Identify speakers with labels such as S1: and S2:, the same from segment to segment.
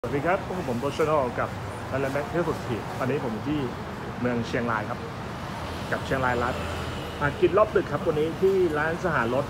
S1: สวัสดีครับพวกผมโบชโนกับร้านแม็กเที่ยวสุดขีดตอนนี้ผมอยู่ที่เมืองเชียงรายครับกับเชียงรายรัฐกินรอบดึกครับวันนี้ที่ร้านสหรส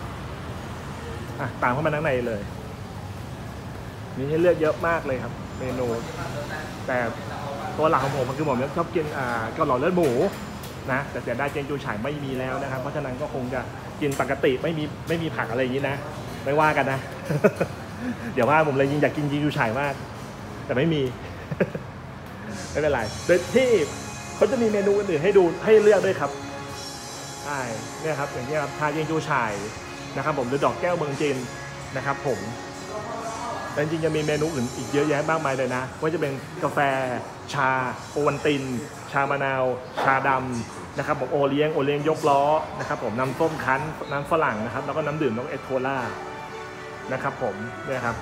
S1: ตามเข้ามาข้างในเลยมีให้เลือกเยอะมากเลยครับเมนูแต่ตัวหลักของผมมันคือผมชอบกินเกาเหลาเลือดหมูนะแต่เสียดายเจงจูฉ่ายไม่มีแล้วนะครับเพราะฉะนั้นก็คงจะกินปกติไม่มีผักอะไรอย่างนี้นะไม่ว่ากันนะ เดี๋ยวว่าผมเลยยิงอยากกินเจงจูฉ่ายมากแต่ไม่มี ไม่เป็นไรโดยที่เขาจะมีเมนูอื่นให้ดูให้เลือกด้วยครับใช่เนี่ยครับอย่างนี้ครับชาเจงจูฉ่ายนะครับผมหรือดอกแก้วเมืองจีนนะครับผมแต่จริงๆจะมีเมนูอื่นอีกเยอะแยะมากมายเลยนะว่าจะเป็นกาแฟชาโอวัลตินชามะนาวชาดำนะครับผมโอเลี้ยงยกล้อนะครับผมน้ำส้มคั้นน้ำฝรั่งนะครับแล้วก็น้ำดื่มน้องเอสโคล่านะครับผมเนี่ยครับ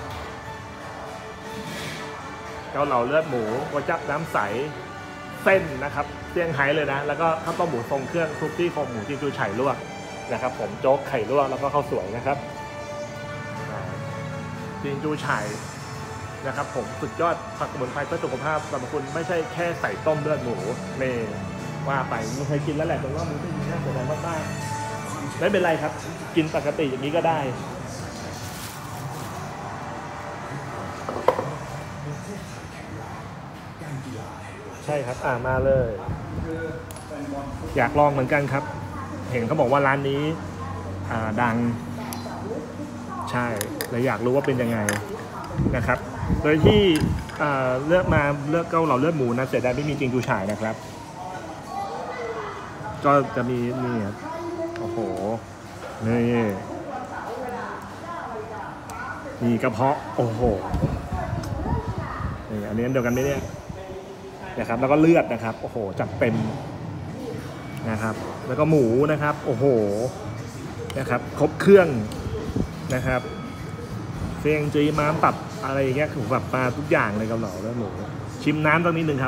S1: เกาเหลาเลือดหมูก๋วยจั๊บน้ำใสเส้นนะครับเซี่ยงไฮ้เลยนะแล้วก็ข้าวต้มหมูทรงเครื่องซุปที่โครงหมูจิ้มจูไฉ่ลวกนะครับผมโจ๊กไข่ลวกแล้วก็ข้าวสวยนะครับจิ้มจูไฉ่นะครับผมสุดยอดผักสมุนไพรเพื่อสุขภาพสรรพคุณไม่ใช่แค่ใส่ต้มเลือดหมูเมว่าไปไม่เคยกินแล้วแหละแต่ว่ามันไม่ดีน่าเสียดายมากๆไม่เป็นไรครับกินปกติอย่างนี้ก็ได้ใช่ครับมาเลยอยากลองเหมือนกันครับเห็นเขาบอกว่าร้านนี้ดังใช่เลยอยากรู้ว่าเป็นยังไงนะครับโดยที่เลือกเกาเหลาเลือดหมูนะเสียดายไม่มีเจงจูฉ่ายนะครับก็จะมีนี่ครับโอ้โหนี่กระเพาะโอ้โหนี่อันนี้เดียวกันไหมเนี่ยนะครับแล้วก็เลือดนะครับโอ้โหจัดเต็มนะครับแล้วก็หมูนะครับโอ้โหนะครับครบเครื่องนะครับเซียงจีม้ามปรับอะไรอย่างเงี้ยถูกปรับมาทุกอย่างเลยเกาเหลาแล้วหมูชิมน้ำตรงนี้หนึ่งครับ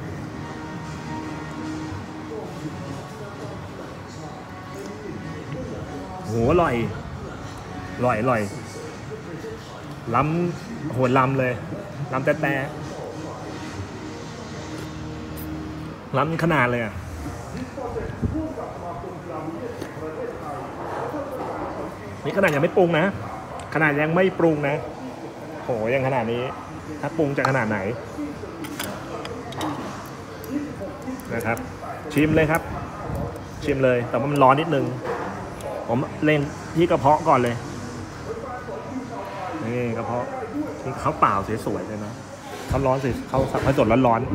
S1: โอ้โหอร่อยล้ำโหดล้ำเลยล้ำแต่ล้ำขนาดเลยนี่ขนาดยังไม่ปรุงนะขนาดยังไม่ปรุงนะโหยังขนาดนี้ถ้าปรุงจะขนาดไหนนะครับชิมเลยครับชิมเลยแต่ว่ามันร้อนนิดนึงผมเล่นที่กระเพาะก่อนเลยนี่กระเพาะนี่เขาเปล่าสวยๆเลยนะเขาร้อนสิเขาสดร้อน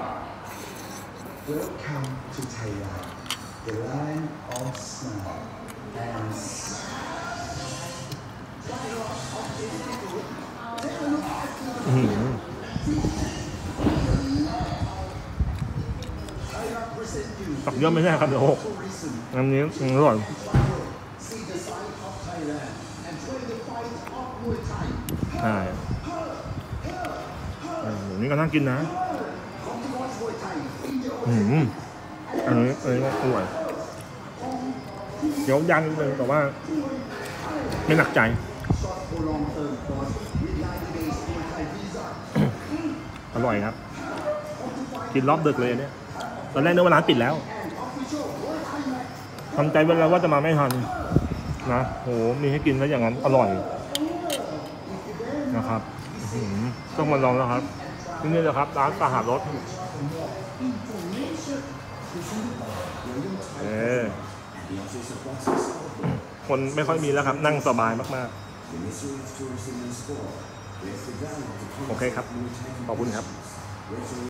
S2: Welcome to Thailand, the land of smile and
S1: ตักเยอะไม่ใช่ครับเดี๋ยวหกอันนี้อร่อยใช่นี่ก็น่ากินนะอันนี้ก็อร่อยเดี๋ยวยันเลยแต่ว่าไม่หนักใจอร่อยครับกินรอบดึกเลยเนี่ยตอนแรกนึกว่าร้านปิดแล้วทำใจไว้แล้วว่าจะมาไม่ทันนะโหมีให้กินแล้วอย่างนั้นอร่อยนะครับต้องมาลองแล้วครับที่นี่เลยครับร้านสหรสคนไม่ค่อยมีแล้วครับนั่งสบายมากๆโอเคครับขอบคุณครับ